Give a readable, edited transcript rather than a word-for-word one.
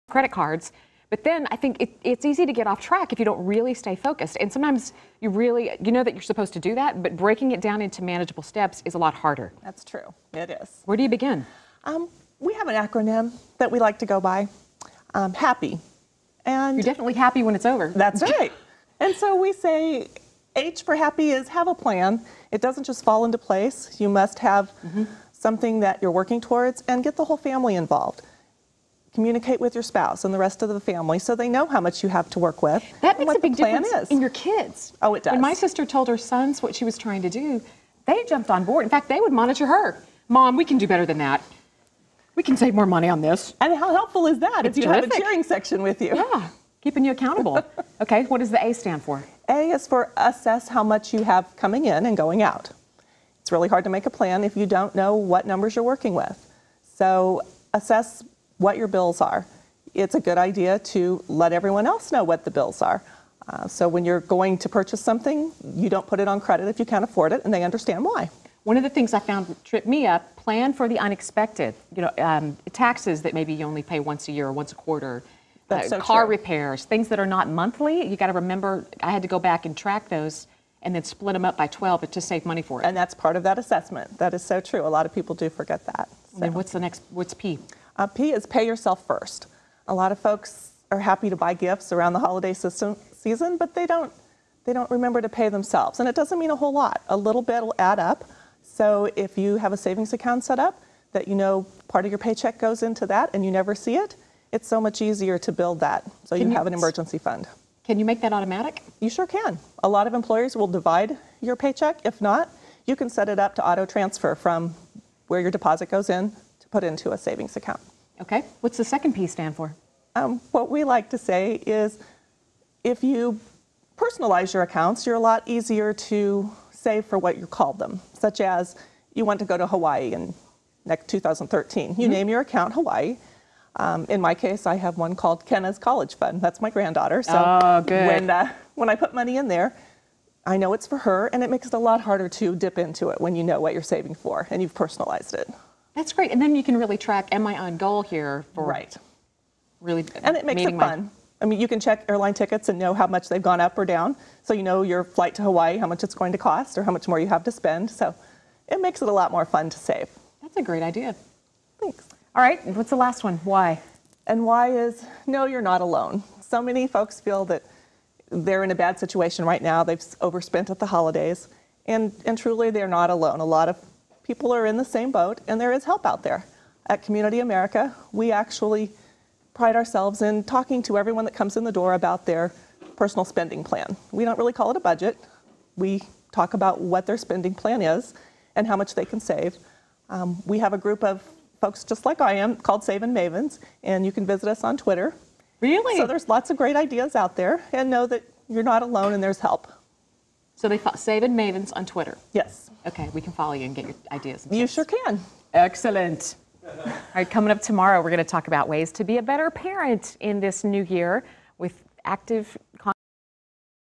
credit cards. But then I think it's easy to get off track if you don't really stay focused. And sometimes you know that you're supposed to do that, but breaking it down into manageable steps is a lot harder. That's true. It is. Where do you begin? We have an acronym that we like to go by, HAPPY. And you're definitely happy when it's over. That's right. And so we say H for happy is have a plan. It doesn't just fall into place. You must have something that you're working towards, and get the whole family involved. Communicate with your spouse and the rest of the family so they know how much you have to work with. That makes a big difference is. in your kids. Oh, it does. When my sister told her sons what she was trying to do, they jumped on board. In fact, they would monitor her. Mom, we can do better than that. We can save more money on this. And how helpful is that if you terrific. have a cheering section with you? Yeah, keeping you accountable. Okay, what does the A stand for? A is for assess how much you have coming in and going out. It's really hard to make a plan if you don't know what numbers you're working with. So assess what your bills are. It's a good idea to let everyone else know what the bills are. So when you're going to purchase something, you don't put it on credit if you can't afford it, and they understand why. One of the things I found tripped me up, plan for the unexpected. You know, taxes that maybe you only pay once a year or once a quarter. That's so car true. repairs, things that are not monthly. You got to remember, I had to go back and track those and then split them up by 12 to save money for it. And that's part of that assessment. That is so true. A lot of people do forget that. And then what's P? P is pay yourself first. A lot of folks are happy to buy gifts around the holiday season, but they don't remember to pay themselves. And it doesn't mean a whole lot. A little bit will add up. So if you have a savings account set up that you know part of your paycheck goes into that and you never see it, it's so much easier to build that so you have an emergency fund. Can you make that automatic? You sure can. A lot of employers will divide your paycheck. If not, you can set it up to auto transfer from where your deposit goes in to put into a savings account. Okay. What's the second P stand for? What we like to say is if you personalize your accounts, you're a lot easier to save for what you call them, such as you want to go to Hawaii in next 2013. You name your account Hawaii. In my case, I have one called Kenna's College Fund. That's my granddaughter. So good. When I put money in there, I know it's for her, and it makes it a lot harder to dip into it when you know what you're saving for and you've personalized it. That's great. And then you can really track, am I on goal here for really and it makes it fun. I mean, you can check airline tickets and know how much they've gone up or down. So you know your flight to Hawaii, how much it's going to cost or how much more you have to spend. So it makes it a lot more fun to save. That's a great idea. Thanks. All right, what's the last one? Why? And why is, no, you're not alone. So many folks feel that they're in a bad situation right now. They've overspent at the holidays. And truly, they're not alone. A lot of people are in the same boat, and there is help out there. At Community America, we actually pride ourselves in talking to everyone that comes in the door about their personal spending plan. We don't really call it a budget. We talk about what their spending plan is and how much they can save. We have a group of folks just like I am called Savin' Mavens, and you can visit us on Twitter. Really? So there's lots of great ideas out there, and know that you're not alone and there's help. So they Savin' Mavens on Twitter? Yes. Okay, we can follow you and get your ideas. You sure can. Excellent. All right, coming up tomorrow, we're going to talk about ways to be a better parent in this new year with active